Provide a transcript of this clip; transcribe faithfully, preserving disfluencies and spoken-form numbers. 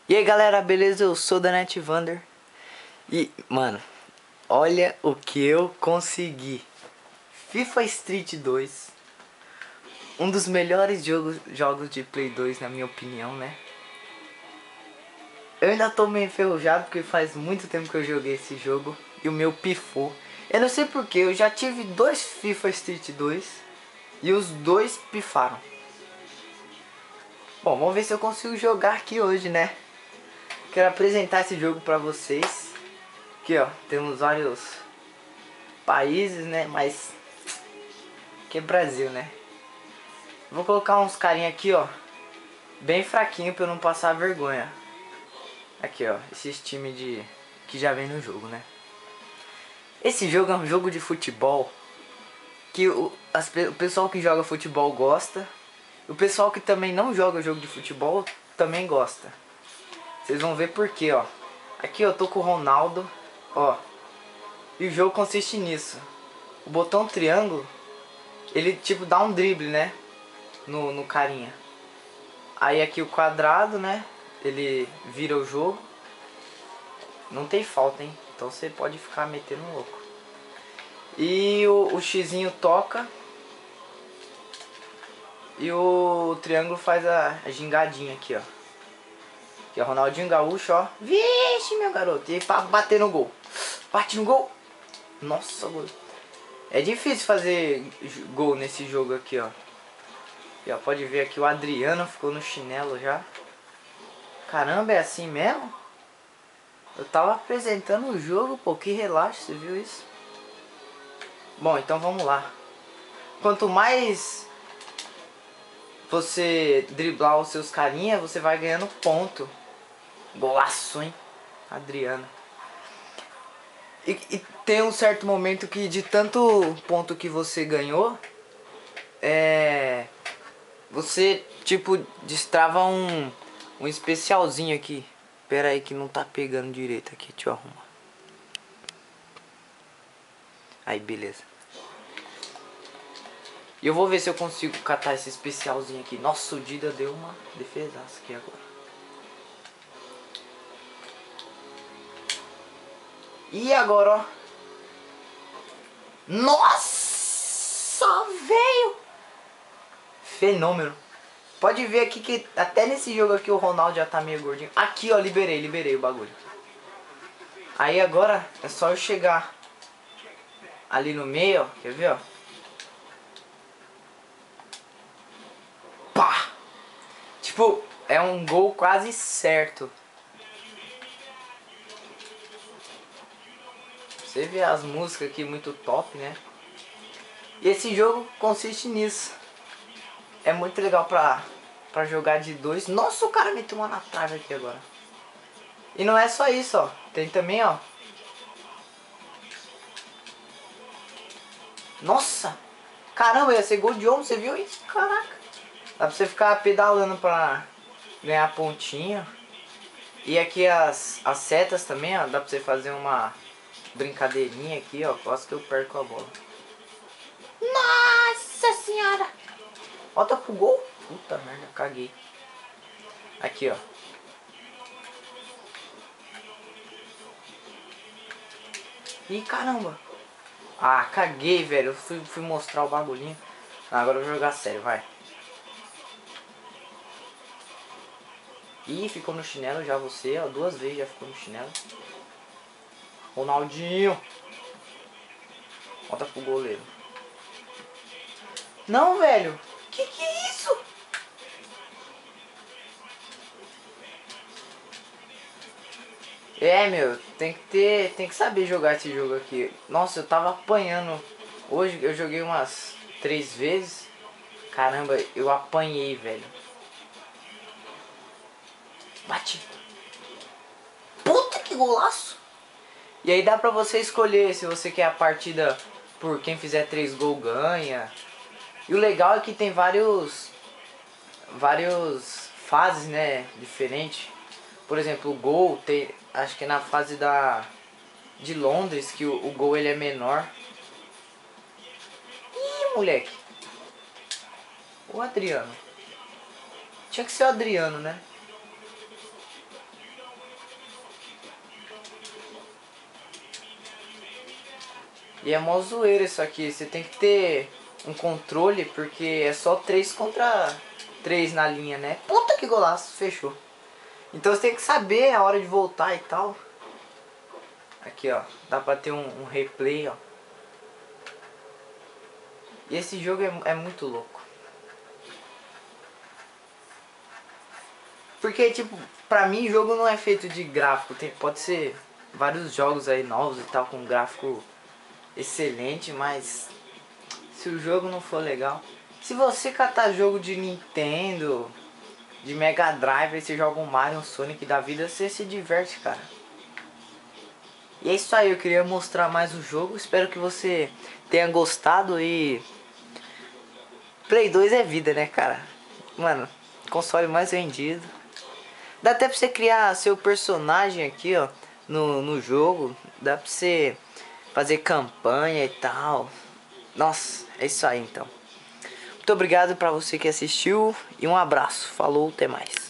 E aí galera, beleza? Eu sou da NetVander. E, mano, olha o que eu consegui. FIFA Street dois. Um dos melhores jogos, jogos de Play dois, na minha opinião, né? Eu ainda tô meio enferrujado porque faz muito tempo que eu joguei esse jogo e o meu pifou. Eu não sei porquê, eu já tive dois FIFA Street dois e os dois pifaram. Bom, vamos ver se eu consigo jogar aqui hoje, né? Quero apresentar esse jogo pra vocês. Aqui, ó, temos vários países, né? Mas que é Brasil, né? Vou colocar uns carinha aqui, ó, bem fraquinho pra eu não passar vergonha. Aqui, ó, esses times de que já vem no jogo, né? Esse jogo é um jogo de futebol que o, as, o pessoal que joga futebol gosta. O pessoal que também não joga jogo de futebol também gosta. Vocês vão ver por quê, ó. Aqui eu tô com o Ronaldo, ó. E o jogo consiste nisso. O botão triângulo, ele tipo dá um drible, né? No, no carinha. Aí aqui o quadrado, né? Ele vira o jogo. Não tem falta, hein? Então você pode ficar metendo louco. E o, o xizinho toca. E o triângulo faz a, a gingadinha aqui, ó. Que é o Ronaldinho Gaúcho, ó. Vixe, meu garoto. E pra bater no gol. Bate no gol. Nossa, gol. É difícil fazer gol nesse jogo aqui, ó. E, ó, pode ver aqui o Adriano ficou no chinelo já. Caramba, é assim mesmo? Eu tava apresentando o jogo, pô, que relaxo, você viu isso? Bom, então vamos lá. Quanto mais você driblar os seus carinha, você vai ganhando ponto. Golaço, hein? Adriano. E, e tem um certo momento que de tanto ponto que você ganhou, é... Você, tipo, destrava um, um especialzinho aqui. Pera aí que não tá pegando direito aqui, deixa eu arrumar. Aí, beleza. E eu vou ver se eu consigo catar esse especialzinho aqui. Nossa, o Dida deu uma defesaça aqui agora. E agora, ó. Nossa, velho! Fenômeno. Pode ver aqui que até nesse jogo aqui o Ronaldo já tá meio gordinho. Aqui, ó, liberei, liberei o bagulho. Aí agora é só eu chegar ali no meio, ó. Quer ver, ó? Pá! Tipo, é um gol quase certo. Você vê as músicas aqui muito top, né? E esse jogo consiste nisso. É muito legal pra, pra jogar de dois. Nossa, o cara meteu uma na trave aqui agora. E não é só isso, ó. Tem também, ó. Nossa! Caramba, ia ser gol de ombro, você viu isso? Caraca! Dá pra você ficar pedalando pra ganhar pontinho. E aqui as, as setas também, ó. Dá pra você fazer uma brincadeirinha aqui, ó. Quase que eu perco a bola. Nossa senhora! Volta pro gol. Puta merda, caguei. Aqui, ó. Ih, caramba. Ah, caguei, velho. Eu fui, fui mostrar o bagulhinho. Ah, agora eu vou jogar sério, vai. Ih, ficou no chinelo já você, ó. Duas vezes já ficou no chinelo. Ronaldinho. Volta pro goleiro. Não, velho. Que que é isso? É, meu, tem que ter, tem que saber jogar esse jogo aqui. Nossa, eu tava apanhando. Hoje eu joguei umas três vezes. Caramba, eu apanhei, velho. Bate. Puta que golaço. E aí dá pra você escolher se você quer a partida por quem fizer três gols ganha. E o legal é que tem vários vários fases, né, diferente. Por exemplo, o gol tem, acho que é na fase da de Londres que o, o gol ele é menor. Ih, moleque. O Adriano. Tinha que ser o Adriano, né? E é mó zoeira isso aqui. Você tem que ter um controle, porque é só três contra três na linha, né? Puta que golaço, fechou. Então você tem que saber a hora de voltar e tal. Aqui, ó, dá pra ter um, um replay, ó. E esse jogo é, é muito louco. Porque, tipo, pra mim jogo não é feito de gráfico. Tem, pode ser vários jogos aí novos e tal, com gráfico excelente, mas se o jogo não for legal... Se você catar jogo de Nintendo, de Mega Drive, aí você joga um Mario, um Sonic da vida, você se diverte, cara. E é isso aí, eu queria mostrar mais o jogo. Espero que você tenha gostado e... Play dois é vida, né, cara? Mano, console mais vendido. Dá até pra você criar seu personagem aqui, ó, no, no jogo. Dá pra você fazer campanha e tal. Nossa, é isso aí então. Muito obrigado pra você que assistiu e um abraço. Falou, até mais.